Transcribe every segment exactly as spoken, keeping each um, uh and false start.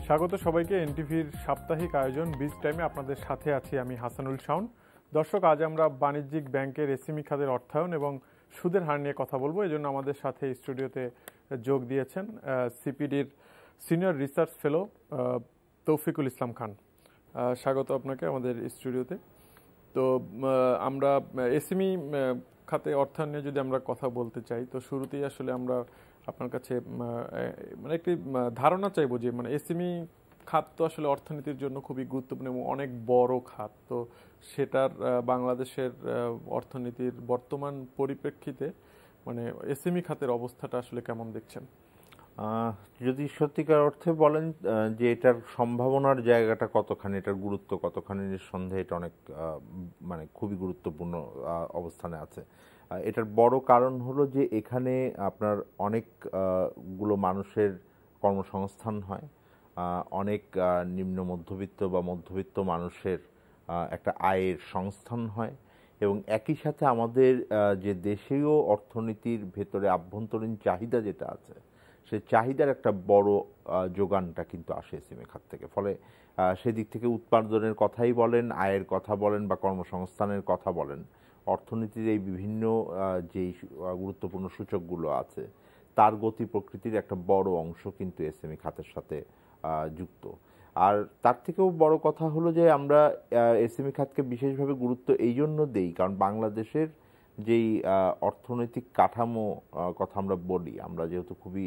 স্বাগত সবাইকে এনটিভির সাপ্তাহিক আয়োজন বিজ টাইমে আপনাদের সাথে আছি আমি হাসানুল শাওন। দর্শক, আজ আমরা বাণিজ্যিক ব্যাংকের এসএমই খাতের অর্থায়ন এবং সুদের হার নিয়ে কথা বলবো। এজন্য আমাদের সাথে স্টুডিওতে যোগ দিয়েছেন সিপিডির senior research fellow Taufiqul Islam Khan. স্বাগত আপনাকে আমাদের স্টুডিওতে। তো আমরা এসএমই খাতে অর্থায়ন নিয়ে যদি আমরা কথা বলতে চাই, তো শুরুতেই আসলে আমরা আপনার কাছে মানে একটি ধারণা চাইবো যে মানে এসএমই খাত তো আসলে অর্থনীতির জন্য খুবই গুরুত্বপূর্ণ এবং অনেক বড় খাত। তো সেটার বাংলাদেশের অর্থনীতির বর্তমান পরিপ্রেক্ষিতে মানে এসএমই খাতের অবস্থাটা আসলে কেমন দেখছেন? যদি সত্যিকার অর্থে বলেন যে এটার সম্ভাবনার জায়গাটা কতখানি, এটার গুরুত্ব কতখানি, নিঃসন্দেহে এটা অনেক মানে খুবই গুরুত্বপূর্ণ অবস্থানে আছে। এটার বড় কারণ হলো যে এখানে আপনার অনেকগুলো মানুষের কর্মসংস্থান হয়, অনেক নিম্ন মধ্যবিত্ত বা মধ্যবিত্ত মানুষের একটা আয়ের সংস্থান হয় এবং একই সাথে আমাদের যে দেশীয় অর্থনীতির ভেতরে আভ্যন্তরীণ চাহিদা যেটা আছে সেই চাহিদার একটা বড় যোগানটা কিন্তু আসে এসএমই খাত থেকে। ফলে সেদিক থেকে উৎপাদনের কথাই বলেন, আয়ের কথা বলেন বা কর্মসংস্থানের কথা বলেন, অর্থনীতির এই বিভিন্ন যেই গুরুত্বপূর্ণ সূচকগুলো আছে তার গতি প্রকৃতির একটা বড় অংশ কিন্তু এসএমই খাতের সাথে যুক্ত। আর তার থেকেও বড় কথা হলো যে আমরা এসএমই খাতকে বিশেষভাবে গুরুত্ব এই জন্য দেই কারণ বাংলাদেশের যেই অর্থনৈতিক কাঠামো কথা আমরা বলি, আমরা যেহেতু খুবই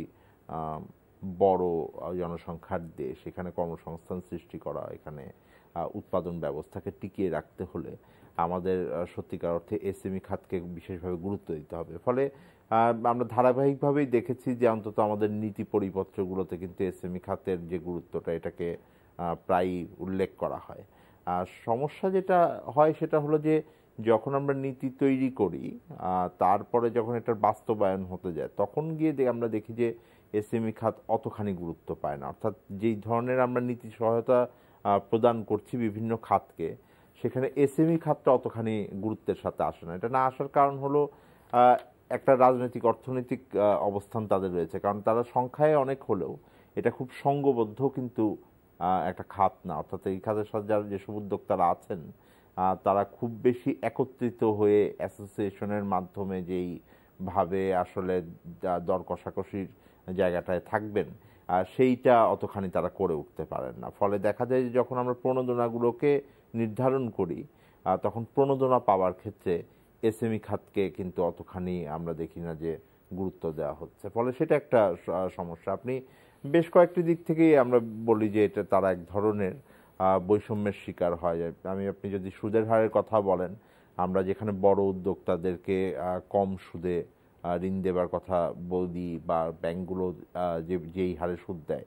বড় জনসংখ্যার দেশ, এখানে কর্মসংস্থান সৃষ্টি করা, এখানে উৎপাদন ব্যবস্থাকে টিকিয়ে রাখতে হলে আমাদের সত্যিকার অর্থে এসএমই খাতকে বিশেষভাবে গুরুত্ব দিতে হবে। ফলে আমরা ধারাবাহিকভাবেই দেখেছি যে অন্তত আমাদের নীতি পরিপত্রগুলোতে কিন্তু এসএমই খাতের যে গুরুত্বটা এটাকে প্রায় উল্লেখ করা হয়। আর সমস্যা যেটা হয় সেটা হলো যে যখন আমরা নীতি তৈরি করি তারপরে যখন এটার বাস্তবায়ন হতে যায় তখন গিয়ে আমরা দেখি যে এসএমই খাত অতখানি গুরুত্ব পায় না। অর্থাৎ যেই ধরনের আমরা নীতি সহায়তা প্রদান করছি বিভিন্ন খাতকে, সেখানে এসএমই খাতটা অতখানি গুরুত্বের সাথে আসে না। এটা না আসার কারণ হলো একটা রাজনৈতিক অর্থনৈতিক অবস্থান তাদের রয়েছে, কারণ তারা সংখ্যায় অনেক হলেও এটা খুব সংঘবদ্ধ কিন্তু একটা খাত না। অর্থাৎ এই খাতের সাথে যারা যেসব উদ্যোক্তারা আছেন তারা খুব বেশি একত্রিত হয়ে অ্যাসোসিয়েশনের মাধ্যমে যেই ভাবে আসলে দর কষাকষির জায়গাটায় থাকবেন সেইটা অতখানি তারা করে উঠতে পারেন না। ফলে দেখা যায় যে যখন আমরা প্রণোদনাগুলোকে নির্ধারণ করি তখন প্রণোদনা পাওয়ার ক্ষেত্রে এসএমই খাতকে কিন্তু অতখানি আমরা দেখি না যে গুরুত্ব দেওয়া হচ্ছে। ফলে সেটা একটা সমস্যা। আপনি বেশ কয়েকটি দিক থেকেই আমরা বলি যে এটা তারা এক ধরনের বৈষম্যের শিকার হয়। আমি আপনি যদি সুদের হারের কথা বলেন, আমরা যেখানে বড় উদ্যোক্তাদেরকে কম সুদে ঋণ দেবার কথা বলি বা ব্যাংকগুলো যে যেই হারে সুদ দেয়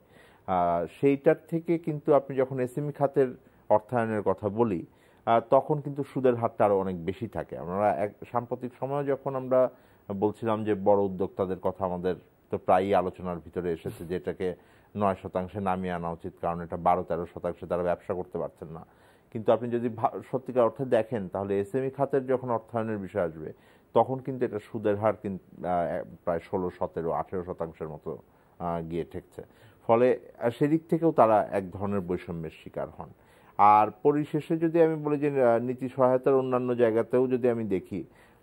সেইটার থেকে কিন্তু আপনি যখন এসএমই খাতের অর্থায়নের কথা বলি তখন কিন্তু সুদের হারটা আরও অনেক বেশি থাকে। আমরা এক সাম্প্রতিক সময়ে যখন আমরা বলছিলাম যে বড় উদ্যোক্তাদের কথা আমাদের তো প্রায়ই আলোচনার ভিতরে এসেছে যে এটাকে নয় শতাংশে নামিয়ে আনা উচিত, কারণ এটা বারো তেরো শতাংশে তারা ব্যবসা করতে পারছেন না। কিন্তু আপনি যদি সত্যিকার অর্থে দেখেন তাহলে এসএমই খাতের যখন অর্থায়নের বিষয় আসবে তখন কিন্তু এটা সুদের হার কিন্তু প্রায় ষোলো সতেরো আঠেরো শতাংশের মতো গিয়ে ঠেকছে। ফলে সেদিক থেকেও তারা এক ধরনের বৈষম্যের শিকার হন। আর পরিশেষে যদি আমি বলি যে নীতি সহায়তার অন্যান্য জায়গাতেও যদি আমি দেখি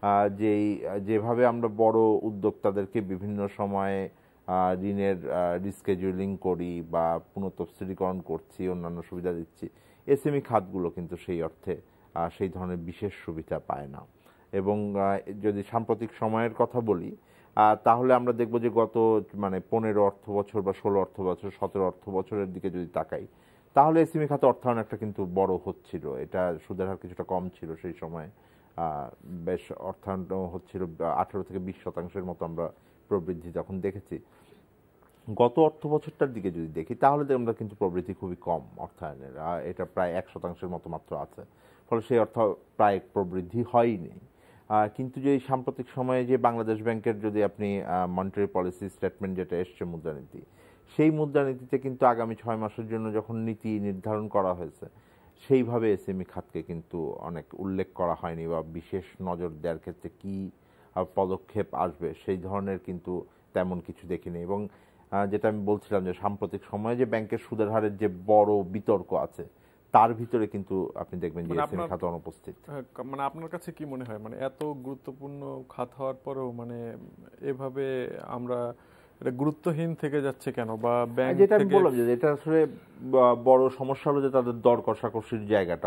যেই যেভাবে আমরা বড় উদ্যোক্তাদেরকে বিভিন্ন সময়ে ঋণের রিস্কেজুয়ালিং করি বা পুনঃতফসিলীকরণ করছি, অন্যান্য সুবিধা দিচ্ছি, এসএমই খাতগুলো কিন্তু সেই অর্থে সেই ধরনের বিশেষ সুবিধা পায় না। এবং যদি সাম্প্রতিক সময়ের কথা বলি তাহলে আমরা দেখব যে গত মানে পনেরো অর্থ বছর বা ষোলো অর্থ বছর সতেরো অর্থ বছরের দিকে যদি তাকাই তাহলে এসএমই খাতে অর্থায়ন একটা কিন্তু বড় হচ্ছিল। এটা সুদের হার কিছুটা কম ছিল সেই সময়, বেশ অর্থায়ন হচ্ছিল আঠেরো থেকে বিশ শতাংশের মতো আমরা প্রবৃদ্ধি তখন দেখেছি। গত অর্থ বছরটার দিকে যদি দেখি তাহলে আমরা কিন্তু প্রবৃদ্ধি খুবই কম অর্থায়নের, এটা প্রায় এক শতাংশের মতো মাত্র আছে। ফলে সেই অর্থ প্রায় প্রবৃদ্ধি হয়নি। কিন্তু যে সাম্প্রতিক সময়ে যে বাংলাদেশ ব্যাংকের যদি আপনি মনিটারি পলিসি স্টেটমেন্ট যেটা এসছে মুদ্রানীতি, সেই মুদ্রানীতিতে কিন্তু আগামী ছয় মাসের জন্য যখন নীতি নির্ধারণ করা হয়েছে সেইভাবে এসএমই খাতকে কিন্তু অনেক উল্লেখ করা হয়নি বা বিশেষ নজর দেওয়ার ক্ষেত্রে কী পদক্ষেপ আসবে সেই ধরনের কিন্তু তেমন কিছু দেখিনি। এবং যেটা আমি বলছিলাম যে সাম্প্রতিক সময়ে যে ব্যাংকের সুদের হারের যে বড় বিতর্ক আছে তার ভিতরে কিন্তু আপনি দেখবেন যে এসএমই খাত অনুপস্থিত। মানে আপনার কাছে কি মনে হয় মানে এত গুরুত্বপূর্ণ খাত হওয়ার পরেও মানে এভাবে আমরা এটা গুরুত্বহীন থেকে যাচ্ছে কেন? বা ব্যাংক যেটা আমি বললাম যে এটা আসলে বড় সমস্যা হলো যে তাদের দর কষাকষির জায়গাটা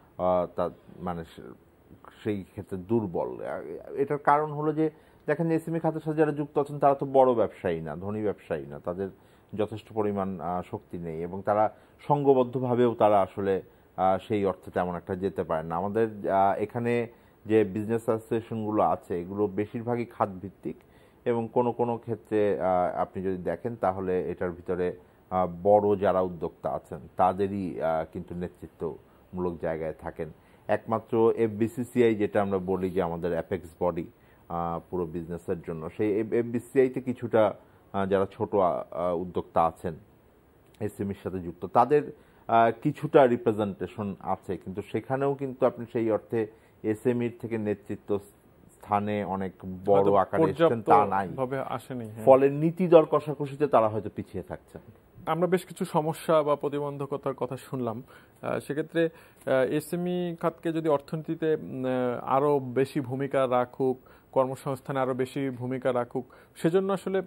মানে সেই ক্ষেত্রে দুর্বল। এটার কারণ হলো যে দেখেন এসএমই খাতের সাথে যারা যুক্ত আছেন তারা তো বড় ব্যবসায়ী না, ধনী ব্যবসায়ী না, তাদের যথেষ্ট পরিমাণ শক্তি নেই এবং তারা সংঘবদ্ধভাবেও তারা আসলে সেই অর্থে তেমন একটা যেতে পারে না। আমাদের এখানে যে বিজনেস অ্যাসোসিয়েশনগুলো আছে এগুলো বেশিরভাগই খাত ভিত্তিক এবং কোনো কোনো ক্ষেত্রে আপনি যদি দেখেন তাহলে এটার ভিতরে বড় যারা উদ্যোক্তা আছেন তাদেরই কিন্তু নেতৃত্বমূলক জায়গায় থাকেন। একমাত্র এফবিসিসিআই যেটা আমরা বলি যে আমাদের অ্যাপেক্স বডি পুরো বিজনেসের জন্য, সেই এফবিসিসিআইতে কিছুটা যারা ছোট উদ্যোক্তা আছেন এসএমইর সাথে যুক্ত তাদের কিছুটা রিপ্রেজেন্টেশন আছে, কিন্তু সেখানেও কিন্তু আপনি সেই অর্থে এসএমইর থেকে নেতৃত্ব স্থানে অনেক বড় আকারে এসেছেন তা নাই, ফলে নীতি দর কষাকষিতে তারা হয়তো পিছিয়ে থাকছেন। আমরা বেশ কিছু সমস্যা বা প্রতিবন্ধকতার কথা শুনলাম, সেক্ষেত্রে এসএমই খাতকে যদি অর্থনীতিতে আরো বেশি ভূমিকা রাখুক, কর্মসংস্থানে আরো বেশি ভূমিকা রাখুক, সেজন্য আসলে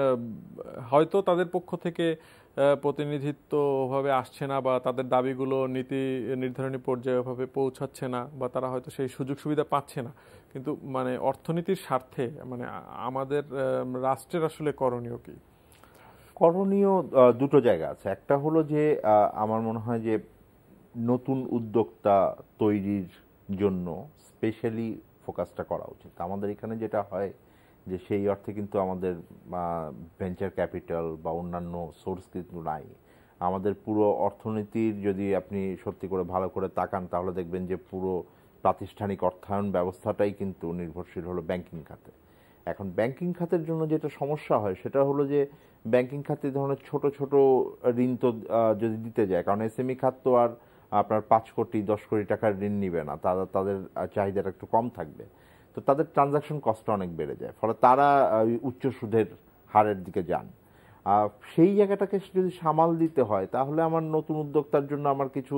হয়তো তাদের পক্ষ থেকে প্রতিনিধিত্ব ওভাবে আসছে না বা তাদের দাবিগুলো নীতি নির্ধারণী পর্যায়ে ওভাবে পৌঁছাচ্ছে না বা তারা হয়তো সেই সুযোগ সুবিধা পাচ্ছে না, কিন্তু মানে অর্থনীতির স্বার্থে মানে আমাদের রাষ্ট্রের আসলে করণীয় কি? করণীয় দুটো জায়গা আছে। একটা হলো যে আমার মনে হয় যে নতুন উদ্যোক্তা তৈরির জন্য স্পেশালি ফোকাসটা করা উচিত। আমাদের এখানে যেটা হয় যে সেই অর্থে কিন্তু আমাদের ভেঞ্চার ক্যাপিটাল বা অন্যান্য সোর্স কিন্তু নাই। আমাদের পুরো অর্থনীতির যদি আপনি সত্যি করে ভালো করে তাকান তাহলে দেখবেন যে পুরো প্রাতিষ্ঠানিক অর্থায়ন ব্যবস্থাটাই কিন্তু নির্ভরশীল হলো ব্যাংকিং খাতে। এখন ব্যাংকিং খাতের জন্য যেটা সমস্যা হয় সেটা হলো যে ব্যাংকিং খাতে ধরনের ছোট ছোট ঋণ তো যদি দিতে যায়, কারণ এসএমই খাত তো আর আপনার পাঁচ কোটি দশ কোটি টাকার ঋণ নিবে না, তারা তাদের চাহিদাটা একটু কম থাকবে, তো তাদের ট্রানজাকশন কস্ট অনেক বেড়ে যায়, ফলে তারা উচ্চ সুদের হারের দিকে যান। সেই জায়গাটাকে যদি সামাল দিতে হয় তাহলে আমার নতুন উদ্যোক্তার জন্য আমার কিছু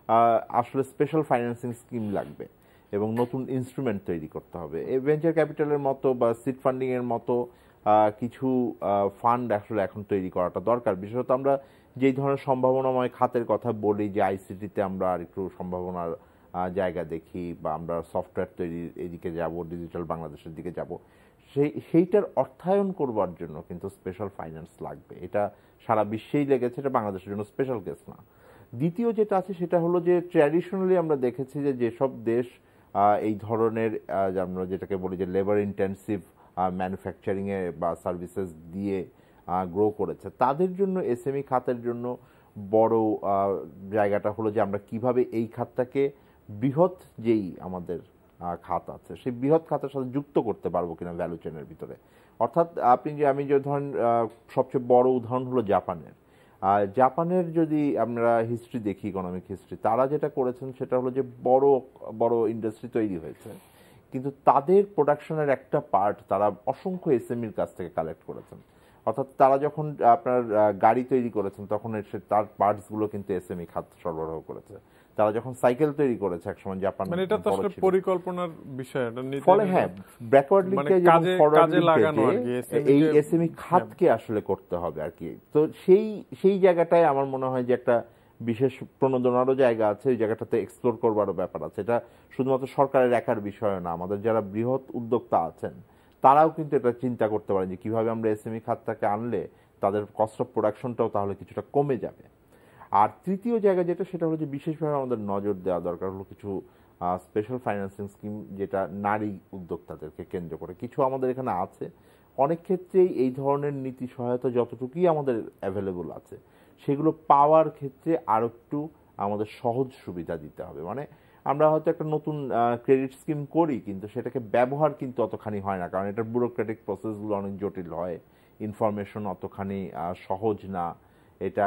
আসলে স্পেশাল ফাইন্যান্সিং স্কিম লাগবে এবং নতুন ইনস্ট্রুমেন্ট তৈরি করতে হবে। এই ভেঞ্চার ক্যাপিটালের মতো বা সিড ফান্ডিং এর মতো কিছু ফান্ড আসলে এখন তৈরি করাটা দরকার। বিশেষত আমরা যেই ধরনের সম্ভাবনাময় খাতের কথা বলি যে আইসিটিতে আমরা আর একটু সম্ভাবনার জায়গা দেখি বা আমরা সফটওয়্যার তৈরির এদিকে যাব, ডিজিটাল বাংলাদেশের দিকে যাব, সেই সেইটার অর্থায়ন করবার জন্য কিন্তু স্পেশাল ফাইন্যান্স লাগবে। এটা সারা বিশ্বেই লেগেছে, এটা বাংলাদেশের জন্য স্পেশাল কেস না। দ্বিতীয় যেটা আছে সেটা হলো যে ট্র্যাডিশনালি আমরা দেখেছি যে যেসব দেশ এই ধরনের আমরা যেটাকে বলি যে লেবার ইন্টেন্সিভ ম্যানুফ্যাকচারিংয়ে বা সার্ভিসেস দিয়ে গ্রো করেছে তাদের জন্য এসএমই খাতের জন্য বড় জায়গাটা হলো যে আমরা কিভাবে এই খাতটাকে বৃহৎ যেই আমাদের খাত আছে সেই বৃহৎ খাতের সাথে যুক্ত করতে পারবো কিনা ভ্যালু চেনের ভিতরে। অর্থাৎ আপনি যে আমি যে ধরেন সবচেয়ে বড় উদাহরণ হলো জাপানের। আর জাপানের যদি আমরা হিস্ট্রি দেখি, ইকোনমিক হিস্ট্রি, তারা যেটা করেছেন সেটা হলো যে বড় বড় ইন্ডাস্ট্রি তৈরি হয়েছে, কিন্তু তাদের প্রোডাকশনের একটা পার্ট তারা অসংখ্য এসএমইর কাছ থেকে কালেক্ট করেছেন। অর্থাৎ তারা যখন আপনার গাড়ি তৈরি করেছেন তখন তার পার্টসগুলো কিন্তু এসএমই খাত সরবরাহ করেছে। তারা যখন সাইকেল তৈরি করেছে একসময় জাপান, মানে এটা তো আসলে পরিকল্পনার বিষয়, এটা ফলে হ্যাঁ ব্যাকওয়ার্ড লিঙ্কেজ এবং ফরওয়ার্ড লিঙ্কেজ এই এসএমই খাতকে আসলে করতে হবে আর কি। তো সেই সেই জায়গাটায় আমার মনে হয় যে একটা বিশেষ প্রণোদনারও জায়গা আছে, ওই জায়গাটাতে এক্সপ্লোর করবারও ব্যাপার আছে। এটা শুধুমাত্র সরকারের একার বিষয় না, আমাদের যারা বৃহৎ উদ্যোক্তা আছেন তারাও কিন্তু এটা চিন্তা করতে পারেন যে কিভাবে আমরা এসএমই খাতটাকে আনলে তাদের কস্ট অফ প্রোডাকশনটাও তাহলে কিছুটা কমে যাবে। আর তৃতীয় জায়গা যেটা সেটা হলো যে বিশেষভাবে আমাদের নজর দেওয়া দরকার হলো কিছু স্পেশাল ফাইন্যান্সিং স্কিম যেটা নারী উদ্যোক্তাদেরকে কেন্দ্র করে কিছু আমাদের এখানে আছে। অনেক ক্ষেত্রেই এই ধরনের নীতি সহায়তা যতটুকুই আমাদের অ্যাভেলেবল আছে সেগুলো পাওয়ার ক্ষেত্রে আরো একটু আমাদের সহজ সুবিধা দিতে হবে। মানে আমরা হয়তো একটা নতুন ক্রেডিট স্কিম করি কিন্তু সেটাকে ব্যবহার কিন্তু অতখানি হয় না, কারণ এটার ব্যুরোক্রেটিক প্রসেসগুলো অনেক জটিল হয়, ইনফরমেশন অতখানি সহজ না, এটা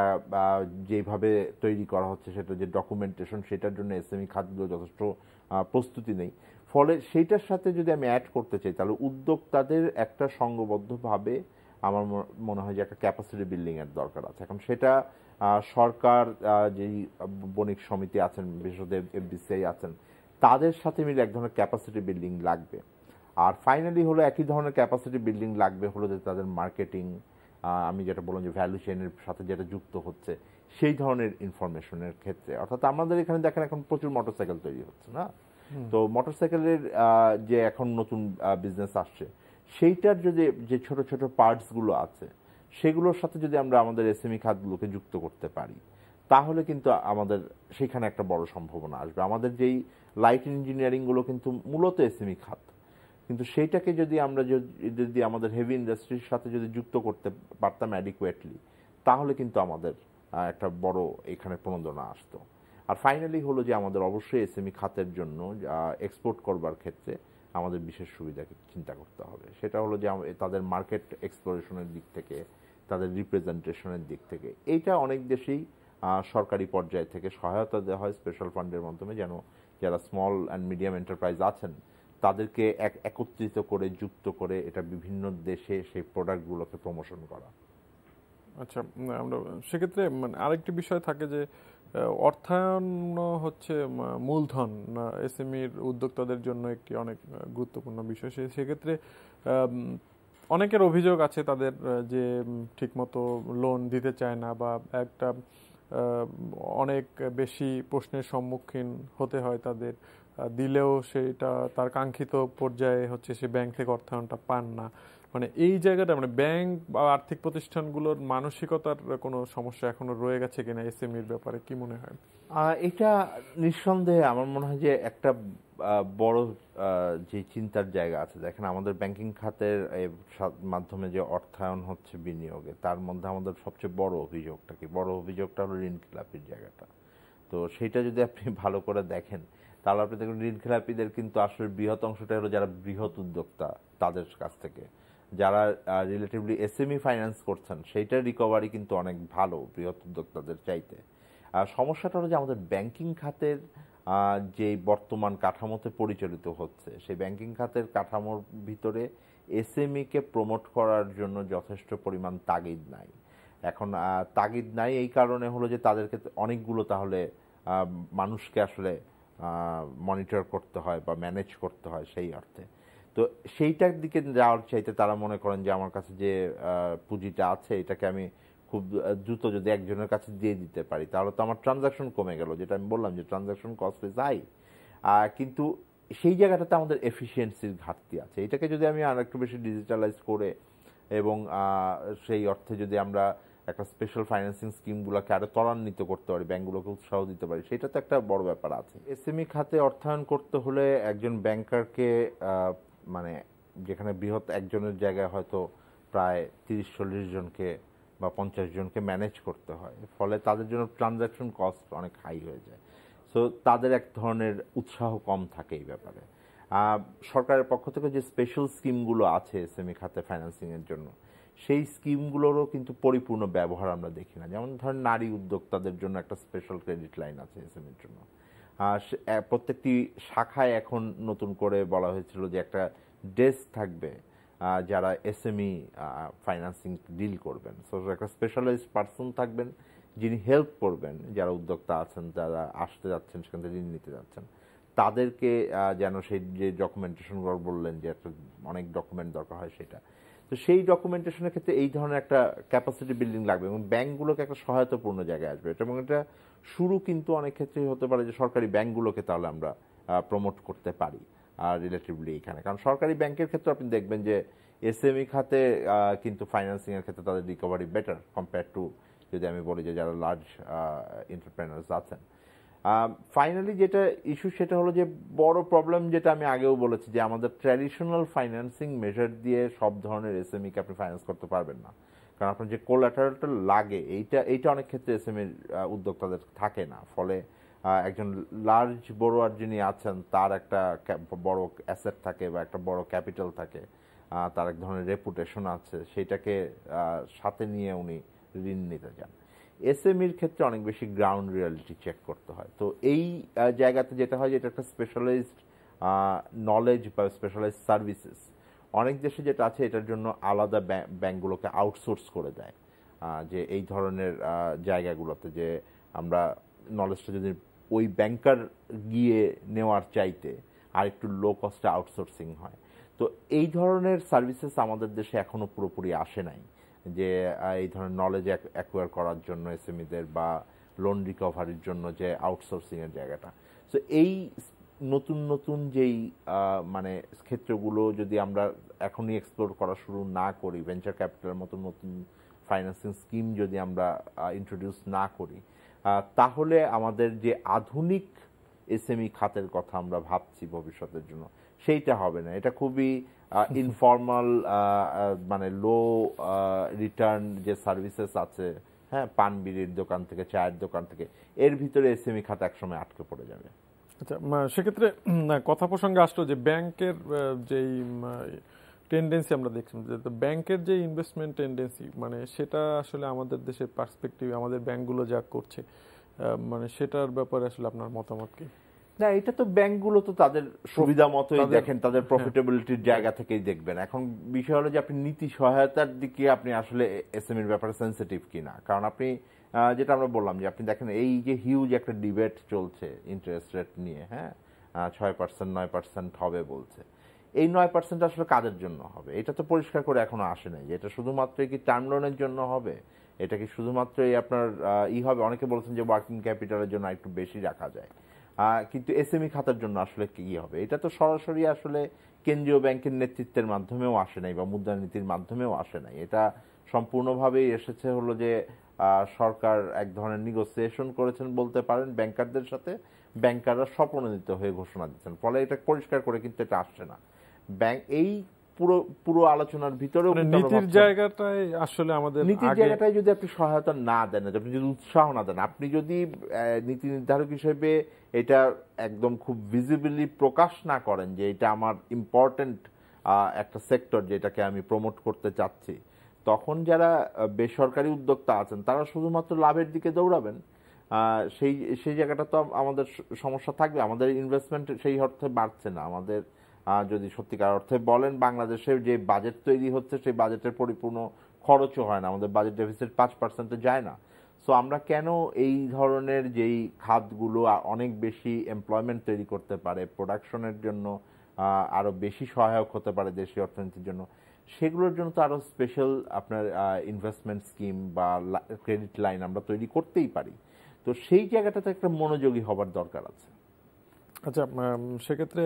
যেভাবে তৈরি করা হচ্ছে সেটা যে ডকুমেন্টেশন সেটার জন্য এসএমই খাতগুলো যথেষ্ট প্রস্তুতি নেই। ফলে সেইটার সাথে যদি আমি অ্যাড করতে চাই তাহলে উদ্যোক্তাদের একটা সংঘবদ্ধভাবে আমার মনে হয় যে একটা ক্যাপাসিটি বিল্ডিং এর দরকার আছে। এখন সেটা সরকার, যেই বণিক সমিতি আছেন, বিশেষত এফবিসিআই আছেন, তাদের সাথে মিলে এক ধরনের ক্যাপাসিটি বিল্ডিং লাগবে। আর ফাইনালি হলো একই ধরনের ক্যাপাসিটি বিল্ডিং লাগবে হলো যে তাদের মার্কেটিং, আমি যেটা বললাম যে ভ্যালু চেইনের সাথে যেটা যুক্ত হচ্ছে সেই ধরনের ইনফরমেশনের ক্ষেত্রে। অর্থাৎ আমাদের এখানে দেখেন এখন প্রচুর মোটরসাইকেল তৈরি হচ্ছে না, তো মোটরসাইকেলের যে এখন নতুন বিজনেস আসছে সেইটার যদি যে ছোট ছোট পার্টসগুলো আছে সেগুলোর সাথে যদি আমরা আমাদের এসএমই খাতগুলোকে যুক্ত করতে পারি তাহলে কিন্তু আমাদের সেখানে একটা বড় সম্ভাবনা আসবে। আমাদের যেই লাইট ইঞ্জিনিয়ারিংগুলো কিন্তু মূলত এসএমই খাত, কিন্তু সেইটাকে যদি আমরা যদি আমাদের হেভি ইন্ডাস্ট্রির সাথে যদি যুক্ত করতে পারতাম অ্যাডিকুয়েটলি তাহলে কিন্তু আমাদের একটা বড় এখানে প্রণোদনা আসতো। আর ফাইনালি হলো যে আমাদের অবশ্যই এসএমই খাতের জন্য এক্সপোর্ট করবার ক্ষেত্রে আমাদের বিশেষ সুবিধাকে চিন্তা করতে হবে। সেটা হলো যে তাদের মার্কেট এক্সপ্লোরেশনের দিক থেকে, তাদের রিপ্রেজেন্টেশনের দিক থেকে এইটা অনেক দেশেই সরকারি পর্যায় থেকে সহায়তা দেওয়া হয় স্পেশাল ফান্ডের মাধ্যমে, যেন যারা স্মল অ্যান্ড মিডিয়াম এন্টারপ্রাইজ আছেন তাদেরকে এক একত্রিত করে যুক্ত করে এটা বিভিন্ন দেশে সেই প্রোডাক্টগুলোকে প্রমোশন করা। আচ্ছা, আমরা সেক্ষেত্রে মানে আরেকটি বিষয় থাকে যে অর্থায়ন হচ্ছে মূলধন এসএমইর উদ্যোক্তাদের জন্য একটি অনেক গুরুত্বপূর্ণ বিষয়। সেক্ষেত্রে অনেকের অভিযোগ আছে তাদের যে ঠিকমতো লোন দিতে চায় না বা একটা অনেক বেশি প্রশ্নের সম্মুখীন হতে হয় তাদের, দিলেও সেটা তার কাঙ্ক্ষিত পর্যায়ে হচ্ছে সে ব্যাংক থেকে অর্থায়নটা পান না। মানে এই জায়গাটা মানে ব্যাংক বা আর্থিক প্রতিষ্ঠানগুলোর মানসিকতার কোনো সমস্যা এখনো রয়ে গেছে কিনা এসএমইর ব্যাপারে কি মনে হয়? এটা নিঃসন্দেহে আমার মনে হয় যে একটা বড় যে চিন্তার জায়গা আছে। দেখেন আমাদের ব্যাংকিং খাতের মাধ্যমে যে অর্থায়ন হচ্ছে বিনিয়োগে, তার মধ্যে আমাদের সবচেয়ে বড় অভিযোগটা কি? বড় অভিযোগটা হলো ঋণ খেলাপির জায়গাটা। তো সেইটা যদি আপনি ভালো করে দেখেন তাহলে আপনি দেখুন ঋণ খেলাপিদের কিন্তু আসলে বৃহৎ অংশটা হলো যারা বৃহৎ উদ্যোক্তা তাদের কাছ থেকে, যারা রিলেটিভলি এসএমই ফাইন্যান্স করছেন সেইটার রিকভারি কিন্তু অনেক ভালো বৃহৎ উদ্যোক্তাদের চাইতে। আর সমস্যাটা হলো যে আমাদের ব্যাংকিং খাতের যে বর্তমান কাঠামোতে পরিচালিত হচ্ছে সেই ব্যাংকিং খাতের কাঠামোর ভিতরে এসএমইকে প্রমোট করার জন্য যথেষ্ট পরিমাণ তাগিদ নাই। এখন তাগিদ নাই এই কারণে হলো যে তাদেরকে অনেকগুলো তাহলে মানুষকে আসলে মনিটর করতে হয় বা ম্যানেজ করতে হয় সেই অর্থে। তো সেইটার দিকে যাওয়ার চাইতে তারা মনে করেন যে আমার কাছে যে পুঁজিটা আছে এটাকে আমি খুব দ্রুত যদি একজনের কাছে দিয়ে দিতে পারি তাহলে তো আমার ট্রানজাকশন কমে গেল, যেটা আমি বললাম যে ট্রানজাকশন কস্ট ইজ হাই। কিন্তু সেই জায়গাটাতে আমাদের এফিসিয়েন্সির ঘাটতি আছে। এটাকে যদি আমি আর একটু বেশি ডিজিটালাইজ করে এবং সেই অর্থে যদি আমরা একটা স্পেশাল ফাইন্যান্সিং স্কিমগুলোকে আরো ত্বরান্বিত করতে পারি, ব্যাংকগুলোকে উৎসাহ দিতে পারি, সেটা তো একটা বড় ব্যাপার আছে। এসএমই খাতে অর্থায়ন করতে হলে একজন ব্যাংকারকে মানে যেখানে বৃহৎ একজনের জায়গায় হয়তো প্রায় তিরিশ চল্লিশ জনকে বা পঞ্চাশ জনকে ম্যানেজ করতে হয়, ফলে তাদের জন্য ট্রানজাকশন কস্ট অনেক হাই হয়ে যায়। সো তাদের এক ধরনের উৎসাহ কম থাকে এই ব্যাপারে। সরকারের পক্ষ থেকে যে স্পেশাল স্কিমগুলো আছে এসএমই খাতে ফাইন্যান্সিংয়ের জন্য সেই স্কিমগুলোরও কিন্তু পরিপূর্ণ ব্যবহার আমরা দেখি না। যেমন ধরেন নারী উদ্যোক্তাদের জন্য একটা স্পেশাল ক্রেডিট লাইন আছে এসএমইর জন্য। প্রত্যেকটি শাখায় এখন নতুন করে বলা হয়েছিল যে একটা ডেস্ক থাকবে যারা এসএমই ফাইন্যান্সিং ডিল করবেন। সো একটা স্পেশালাইজড পার্সন থাকবেন যিনি হেল্প করবেন যারা উদ্যোক্তা আছেন, যারা আসতে যাচ্ছেন সেখান থেকে ঋণ নিতে যাচ্ছেন, তাদেরকে যেন সেই যে ডকুমেন্টেশনগুলো বললেন যে একটা অনেক ডকুমেন্ট দরকার হয় সেটা, তো সেই ডকুমেন্টেশনের ক্ষেত্রে এই ধরনের একটা ক্যাপাসিটি বিল্ডিং লাগবে এবং ব্যাংকগুলোকে একটা সহায়তাপূর্ণ জায়গায় আসবে। এবং এটা শুরু কিন্তু অনেক ক্ষেত্রেই হতে পারে যে সরকারি ব্যাংকগুলোকে তাহলে আমরা প্রমোট করতে পারি আর রিলেটিভলি এখানে, কারণ সরকারি ব্যাংকের ক্ষেত্রে আপনি দেখবেন যে এসএমই খাতে কিন্তু ফাইন্যান্সিং এর ক্ষেত্রে তাদের রিকভারি বেটার কম্পেয়ার টু যদি আমি বলি যে যারা লার্জ এন্টারপ্রেনার্স আছেন। ফাইনালি যেটা ইস্যু সেটা হলো যে বড় প্রবলেম যেটা আমি আগেও বলেছি যে আমাদের ট্র্যাডিশনাল ফাইন্যান্সিং মেজার দিয়ে সব ধরনের এসএমইকে আপনি ফাইন্যান্স করতে পারবেন না, কারণ আপনার যে কোলাটারালটা লাগে এইটা এইটা অনেক ক্ষেত্রে এসএমইর উদ্যোক্তাদের থাকে না। ফলে একজন লার্জ বড়োয়ার যিনি আছেন তার একটা বড় অ্যাসেট থাকে বা একটা বড় ক্যাপিটাল থাকে, তার এক ধরনের রেপুটেশন আছে, সেটাকে সাথে নিয়ে উনি ঋণ নিতে যান। এসএমইর ক্ষেত্রে অনেক বেশি গ্রাউন্ড রিয়ালিটি চেক করতে হয়। তো এই জায়গাতে যেটা হয় যে এটা একটা স্পেশালাইজড নলেজ বা স্পেশালাইজড সার্ভিসেস অনেক দেশে যেটা আছে এটার জন্য আলাদা ব্যাংকগুলোকে আউটসোর্স করে দেয়, যে এই ধরনের জায়গাগুলোতে যে আমরা নলেজটা যদি ওই ব্যাংকার গিয়ে নেওয়ার চাইতে আর একটু লো কস্টে আউটসোর্সিং হয়। তো এই ধরনের সার্ভিসেস আমাদের দেশে এখনো পুরোপুরি আসে নাই, যে এই ধরনের নলেজ অ্যাকোয়ার করার জন্য এসএমইদের বা লোন রিকভারির জন্য যে আউটসোর্সিং এর জায়গাটা। তো এই নতুন নতুন যেই মানে ক্ষেত্রগুলো যদি আমরা এখনই এক্সপ্লোর করা শুরু না করি, ভেঞ্চার ক্যাপিটালের মতো নতুন ফাইন্যান্সিং স্কিম যদি আমরা ইন্ট্রোডিউস না করি, তাহলে আমাদের যে আধুনিক এসএমই খাতের কথা আমরা ভাবছি ভবিষ্যতের জন্য সেইটা হবে না। এটা খুবই ইনফর্মাল মানে লো রিটার্ন যে সার্ভিসেস আছে, হ্যাঁ, পান বিড়ির দোকান থেকে চায়ের দোকান থেকে, এর ভিতরে এসএমই খাত একসময় আটকে পড়ে যাবে। আচ্ছা, সেক্ষেত্রে কথা প্রসঙ্গে আসলো যে ব্যাংকের যেই টেন্ডেন্সি আমরা দেখছি, যে ব্যাংকের যে ইনভেস্টমেন্ট টেন্ডেন্সি মানে সেটা আসলে আমাদের দেশের পার্সপেক্টিভ আমাদের ব্যাংকগুলো যা করছে মানে সেটার ব্যাপারে আসলে আপনার মতামত কি? না, এটা তো ব্যাংকগুলো তো তাদের সুবিধা মতোই দেখেন, তাদের প্রফিটেবিলিটির জায়গা থেকেই দেখবেন। এখন বিষয় হলো যে আপনি নীতি সহায়তার দিকে আপনি আসলে এসএমইর ব্যাপারে সেন্সিটিভ কিনা। কারণ আপনি যেটা আমরা বললাম যে আপনি দেখেন এই যে হিউজ একটা ডিবেট চলছে ইন্টারেস্ট রেট নিয়ে, হ্যাঁ, ছয় পার্সেন্ট নয় পার্সেন্ট হবে বলছে। এই নয় পার্সেন্ট আসলে কাদের জন্য হবে এটা তো পরিষ্কার করে এখনো আসে নাই। এটা শুধুমাত্র কি টার্ম লোনের জন্য হবে, এটা কি শুধুমাত্র এই আপনার ই হবে? অনেকে বলছেন যে ওয়ার্কিং ক্যাপিটালের জন্য একটু বেশি রাখা যায়, কিন্তু এসএমই খাতার জন্য আসলে কি হবে? এটা তো সরাসরি আসলে কেন্দ্রীয় ব্যাংকের নেতৃত্বের মাধ্যমেও আসে নাই বা মুদ্রানীতির মাধ্যমেও আসে নাই। এটা সম্পূর্ণভাবেই এসেছে হলো যে সরকার এক ধরনের নিগোসিয়েশন করেছেন বলতে পারেন ব্যাংকারদের সাথে, ব্যাংকাররা স্বপ্রণোদিত হয়ে ঘোষণা দিচ্ছেন, ফলে এটা পরিষ্কার করে কিন্তু এটা আসছে না। ব্যাংক এই পুরো পুরো আলোচনার ভিতরেও নীতির জায়গাটায় আসলে আমাদের নীতির জায়গাটায় যদি আপনি সহায়তা না দেন, আপনি যদি উৎসাহ না দেন, আপনি যদি নীতি নির্ধারক হিসেবে এটা একদম খুব ভিজিবলি প্রকাশ না করেন যে এটা আমার ইম্পর্টেন্ট একটা সেক্টর যেটাকে আমি প্রমোট করতে চাচ্ছি, তখন যারা বেসরকারি উদ্যোক্তা আছেন তারা শুধুমাত্র লাভের দিকে দৌড়াবেন। সেই সেই জায়গাটা তো আমাদের সমস্যা থাকবে। আমাদের ইনভেস্টমেন্ট সেই অর্থে বাড়ছে না। আমাদের যদি সত্যিকার অর্থে বলেন বাংলাদেশে যে বাজেট তৈরি হচ্ছে সেই বাজেটের পরিপূর্ণ খরচও হয় না, আমাদের বাজেট ডেফিসিট পাঁচ পার্সেন্টে যায় না। সো আমরা কেন এই ধরনের যেই খাতগুলো অনেক বেশি এমপ্লয়মেন্ট তৈরি করতে পারে, প্রোডাকশনের জন্য আরো বেশি সহায়ক হতে পারে দেশীয় অর্থনীতির জন্য, সেগুলোর জন্য তো আরো স্পেশাল আপনার ইনভেস্টমেন্ট স্কিম বা ক্রেডিট লাইন আমরা তৈরি করতেই পারি। তো সেই জায়গাটাতে একটা মনোযোগী হবার দরকার আছে। আচ্ছা, সেক্ষেত্রে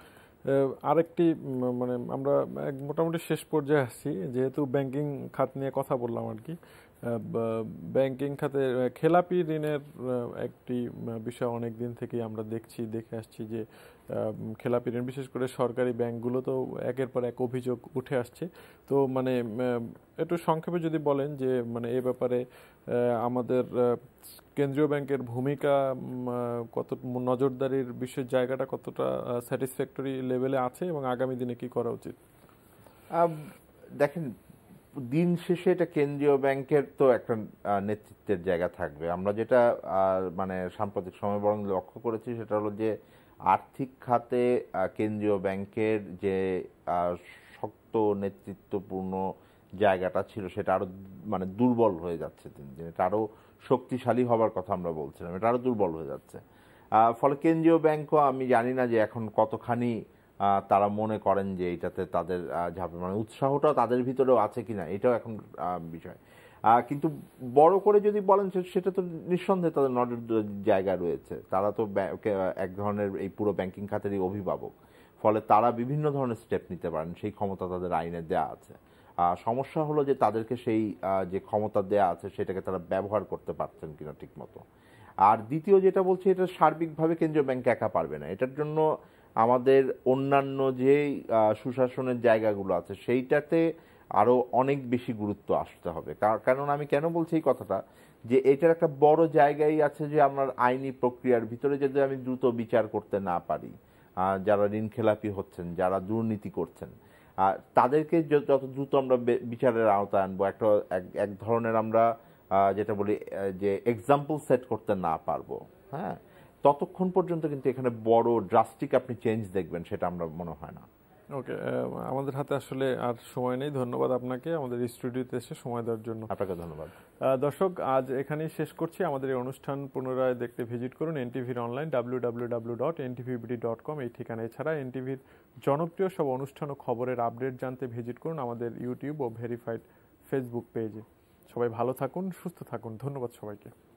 আরেকটি মানে আমরা মোটামুটি শেষ পর্যায়ে আসছি, যেহেতু ব্যাংকিং খাত নিয়ে কথা বললাম আর কি। ব্যাংকিং খাতে খেলাপি ঋণের একটি বিষয় অনেক দিন থেকেই আমরা দেখছি দেখে আসছি যে খেলাপি ঋণ বিশেষ করে সরকারি ব্যাংকগুলোতেও একের পর এক অভিযোগ উঠে আসছে। তো মানে একটু সংক্ষেপে যদি বলেন যে মানে এ ব্যাপারে আমাদের কেন্দ্রীয় ব্যাংকের ভূমিকা কত, নজরদারির বিষয়ের জায়গাটা কতটা স্যাটিসফ্যাক্টরি লেভেলে আছে এবং আগামী দিনে কি করা উচিত? দেখেন, দিন শেষে এটা কেন্দ্রীয় ব্যাংকের তো একটা নেতৃত্বের জায়গা থাকবে। আমরা যেটা মানে সাম্প্রতিক সময় বরং লক্ষ্য করেছি সেটা হলো যে আর্থিক খাতে কেন্দ্রীয় ব্যাংকের যে শক্ত নেতৃত্বপূর্ণ জায়গাটা ছিল সেটা আরো মানে দুর্বল হয়ে যাচ্ছে দিন দিন। এটা আরো শক্তিশালী হবার কথা আমরা বলছিলাম, এটা আরো দুর্বল হয়ে যাচ্ছে। ফলে কেন্দ্রীয় ব্যাংকও আমি জানি না যে এখন কতখানি তারা মনে করেন যে এটাতে তাদের যাবে, মানে উৎসাহটাও তাদের ভিতরেও আছে কিনা এটাও এখন বিষয়। কিন্তু বড় করে যদি বলেন সেটা তো নিঃসন্দেহে তাদের নজর জায়গা রয়েছে। তারা তো এক ধরনের এই পুরো ব্যাংকিং খাতেরই অভিভাবক, ফলে তারা বিভিন্ন ধরনের স্টেপ নিতে পারেন, সেই ক্ষমতা তাদের আইনে দেয়া আছে। সমস্যা হলো যে তাদেরকে সেই যে ক্ষমতা দেয়া আছে সেটাকে তারা ব্যবহার করতে পারছেন কিনা ঠিক মতো। আর দ্বিতীয় যেটা বলছি, এটা সার্বিকভাবে কেন্দ্রীয় ব্যাংক একা পারবে না। এটার জন্য আমাদের অন্যান্য যে সুশাসনের জায়গাগুলো আছে সেইটাতে আরো অনেক বেশি গুরুত্ব আসতে হবে। কারণ আমি কেন বলছি এই কথাটা, যে এটার একটা বড় জায়গায় আছে যে আমার আইনি প্রক্রিয়ার ভিতরে যদি আমি দ্রুত বিচার করতে না পারি, যারা ঋণ খেলাপি হচ্ছেন, যারা দুর্নীতি করছেন, তাদেরকে যত দ্রুত আমরা বিচারের আওতায় আনবো, একটা এক ধরনের আমরা যেটা বলি যে এক্সাম্পল সেট করতে না পারবো, হ্যাঁ, ততক্ষণ পর্যন্ত কিন্তু এখানে বড় ড্রাস্টিক আপনি চেঞ্জ দেখবেন সেটা আমরা মনে হয় না। ওকে, আমাদের হাতে আসলে আর সময় নেই। ধন্যবাদ আপনাকে আমাদের স্টুডিওতে এসে সময় দেওয়ার জন্য। আপনাকে ধন্যবাদ। দর্শক, আজ এখানেই শেষ করছি। আমাদের এই অনুষ্ঠান পুনরায় দেখতে ভিজিট করুন এনটিভির online W W W dot NTVBD dot com এই ঠিকানা। এছাড়া এনটিভির জনপ্রিয় সব অনুষ্ঠান ও খবরের আপডেট জানতে ভিজিট করুন আমাদের ইউটিউব ও ভেরিফাইড ফেসবুক পেজে। সবাই ভালো থাকুন, সুস্থ থাকুন। ধন্যবাদ সবাইকে।